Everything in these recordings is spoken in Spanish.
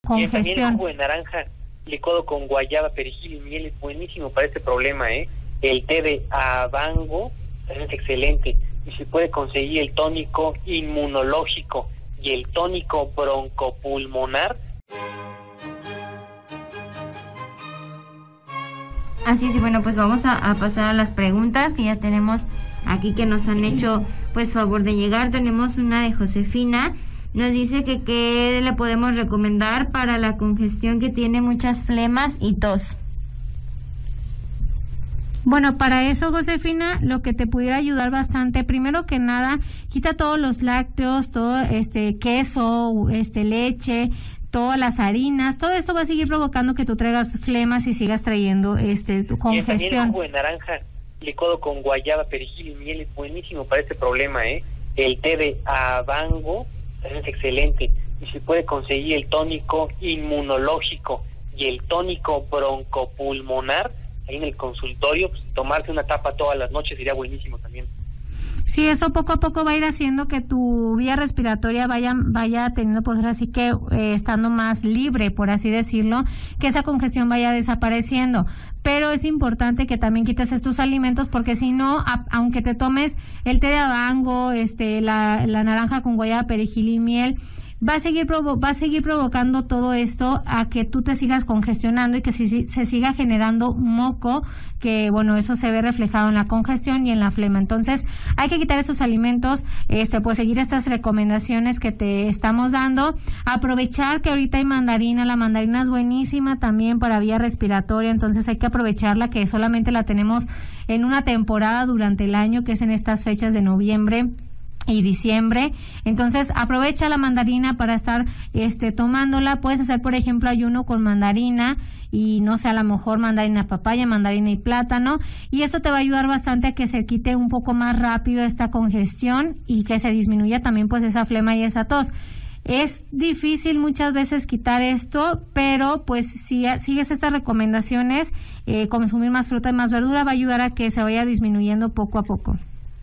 También el congestión. jugo de naranja licuado con guayaba, perejil y miel es buenísimo para este problema, ¿eh? El té de habango también es excelente. Y se puede conseguir el tónico inmunológico y el tónico broncopulmonar. Así es, y bueno, pues vamos a pasar a las preguntas que ya tenemos aquí que nos han hecho pues favor de llegar. Tenemos una de Josefina, nos dice que qué le podemos recomendar para la congestión, que tiene muchas flemas y tos. Bueno, para eso, Josefina, lo que te pudiera ayudar bastante, primero que nada, quita todos los lácteos, todo queso, leche, todas las harinas, todo esto va a seguir provocando que tú traigas flemas y sigas trayendo tu congestión. También el jugo de naranja licuado con guayaba, perejil y miel es buenísimo para este problema, ¿eh? El té de habango también es excelente. Y se puede conseguir el tónico inmunológico y el tónico broncopulmonar ahí en el consultorio, pues, tomarse una tapa todas las noches sería buenísimo también. Sí, eso poco a poco va a ir haciendo que tu vía respiratoria vaya teniendo, pues ahora sí que estando más libre, por así decirlo, que esa congestión vaya desapareciendo. Pero es importante que también quites estos alimentos, porque si no, aunque te tomes el té de habango, la naranja con guayaba, perejil y miel, va a seguir provocando todo esto a que tú te sigas congestionando y que se siga generando moco, que bueno, eso se ve reflejado en la congestión y en la flema. Entonces hay que quitar esos alimentos, pues seguir estas recomendaciones que te estamos dando, aprovechar que ahorita hay mandarina, la mandarina es buenísima también para vía respiratoria, entonces hay que aprovecharla, que solamente la tenemos en una temporada durante el año, que es en estas fechas de noviembre y diciembre. Entonces aprovecha la mandarina para estar tomándola. Puedes hacer, por ejemplo, ayuno con mandarina y no sé, a lo mejor mandarina papaya, mandarina y plátano, y esto te va a ayudar bastante a que se quite un poco más rápido esta congestión y que se disminuya también pues esa flema y esa tos. Es difícil muchas veces quitar esto, pero pues si sigues estas recomendaciones, consumir más fruta y más verdura va a ayudar a que se vaya disminuyendo poco a poco.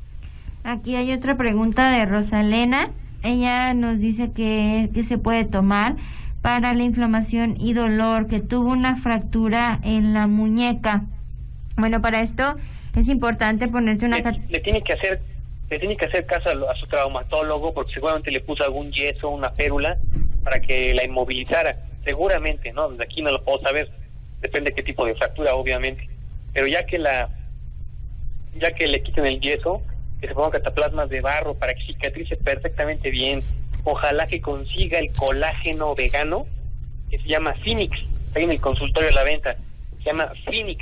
Aquí hay otra pregunta de Rosalena. Ella nos dice que se puede tomar para la inflamación y dolor, que tuvo una fractura en la muñeca. Bueno, para esto es importante ponerte una... Le tiene que hacer caso a su traumatólogo, porque seguramente le puso algún yeso, una férula, para que la inmovilizara. Seguramente, ¿no? Desde aquí no lo puedo saber. Depende de qué tipo de fractura, obviamente. Pero ya que le quiten el yeso, que se pongan cataplasmas de barro para que cicatrice perfectamente bien. Ojalá que consiga el colágeno vegano, que se llama Phoenix, ahí en el consultorio de la venta, se llama Phoenix.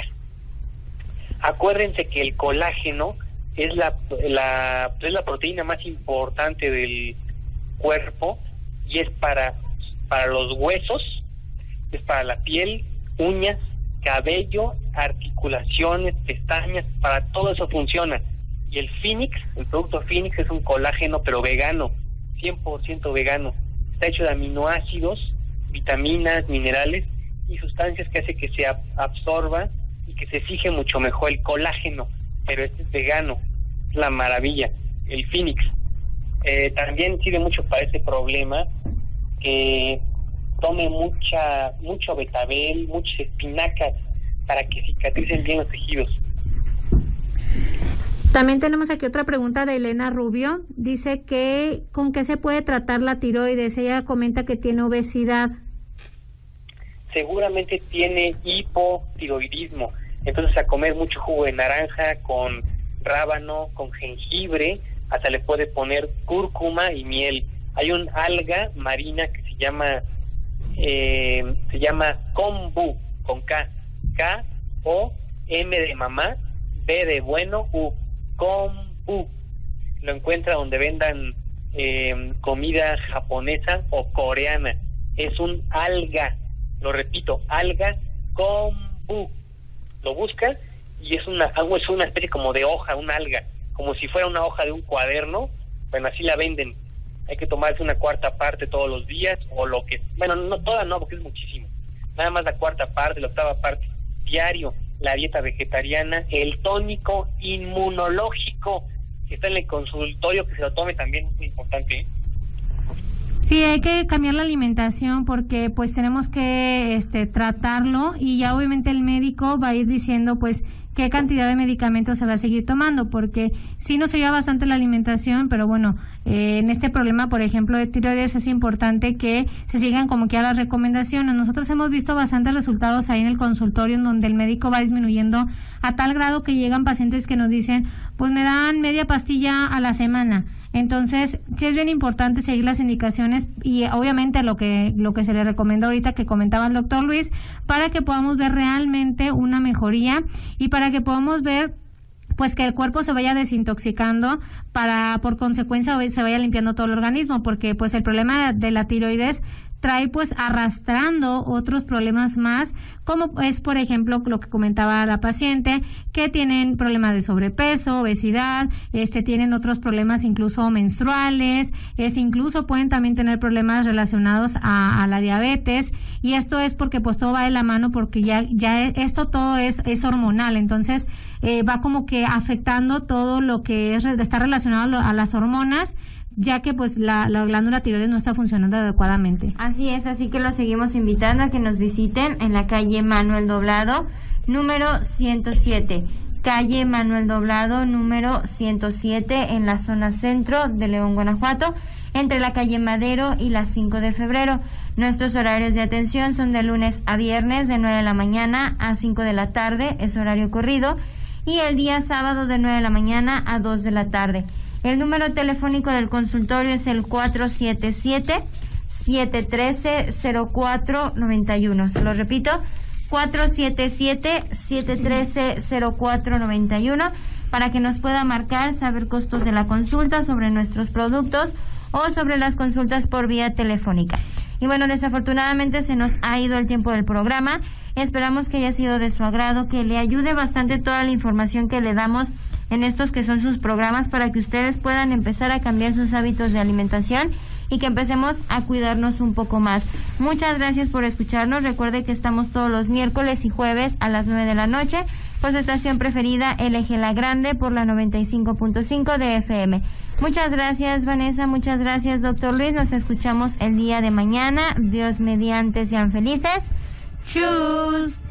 Acuérdense que el colágeno es la proteína más importante del cuerpo y es para los huesos, es para la piel, uñas, cabello, articulaciones, pestañas, para todo eso funciona. Y el Phoenix, el producto Phoenix, es un colágeno pero vegano, 100% vegano. Está hecho de aminoácidos, vitaminas, minerales y sustancias que hace que se absorba y que se fije mucho mejor el colágeno, pero este es vegano, es la maravilla, el Phoenix. También sirve mucho para ese problema, que tome mucho betabel, muchas espinacas, para que cicatricen bien los tejidos. También tenemos aquí otra pregunta de Elena Rubio. Dice que ¿con qué se puede tratar la tiroides? Ella comenta que tiene obesidad. Seguramente tiene hipotiroidismo. Entonces a comer mucho jugo de naranja con rábano, con jengibre, hasta le puede poner cúrcuma y miel. Hay un alga marina que se llama kombu, con K, K-O-M de mamá, B de bueno, U, kombu. Lo encuentra donde vendan comida japonesa o coreana. Es un alga, lo repito, alga kombu. Lo buscas y es una especie como de hoja, una alga, como si fuera una hoja de un cuaderno. Bueno, así la venden. Hay que tomarse una cuarta parte todos los días, o lo que, bueno, no toda, no, porque es muchísimo. Nada más la cuarta parte, la octava parte diario. La dieta vegetariana, el tónico inmunológico que está en el consultorio, que se lo tome también, es muy importante, ¿eh? Sí, hay que cambiar la alimentación porque pues tenemos que tratarlo y ya obviamente el médico va a ir diciendo pues qué cantidad de medicamentos se va a seguir tomando, porque sí nos ayuda bastante la alimentación, pero bueno, en este problema, por ejemplo, de tiroides es importante que se sigan como que a las recomendaciones. Nosotros hemos visto bastantes resultados ahí en el consultorio en donde el médico va disminuyendo a tal grado que llegan pacientes que nos dicen, pues me dan media pastilla a la semana. Entonces, sí es bien importante seguir las indicaciones y obviamente lo que se le recomienda ahorita que comentaba el doctor Luis, para que podamos ver realmente una mejoría y para que podamos ver pues que el cuerpo se vaya desintoxicando para por consecuencia se vaya limpiando todo el organismo, porque pues el problema de la tiroides trae pues arrastrando otros problemas más, como es por ejemplo lo que comentaba la paciente, que tienen problemas de sobrepeso, obesidad, tienen otros problemas incluso menstruales, incluso pueden también tener problemas relacionados a la diabetes, y esto es porque pues todo va de la mano, porque ya esto todo es hormonal, entonces va como que afectando todo lo que está relacionado a las hormonas, ya que pues la glándula tiroides no está funcionando adecuadamente. Así es, así que los seguimos invitando a que nos visiten en la calle Manuel Doblado, número 107. Calle Manuel Doblado, número 107, en la zona centro de León, Guanajuato, entre la calle Madero y la 5 de febrero. Nuestros horarios de atención son de lunes a viernes, de 9 de la mañana a 5 de la tarde, es horario corrido, y el día sábado de 9 de la mañana a 2 de la tarde. El número telefónico del consultorio es el 477-713-0491. Se lo repito, 477-713-0491, para que nos pueda marcar, saber costos de la consulta, sobre nuestros productos o sobre las consultas por vía telefónica. Y bueno, desafortunadamente se nos ha ido el tiempo del programa. Esperamos que haya sido de su agrado, que le ayude bastante toda la información que le damos en estos que son sus programas, para que ustedes puedan empezar a cambiar sus hábitos de alimentación y que empecemos a cuidarnos un poco más. Muchas gracias por escucharnos. Recuerde que estamos todos los miércoles y jueves a las 9 de la noche por su estación preferida, LG La Grande, por la 95.5 de FM. Muchas gracias, Vanessa. Muchas gracias, doctor Luis. Nos escuchamos el día de mañana. Dios mediante, sean felices. ¡Chus!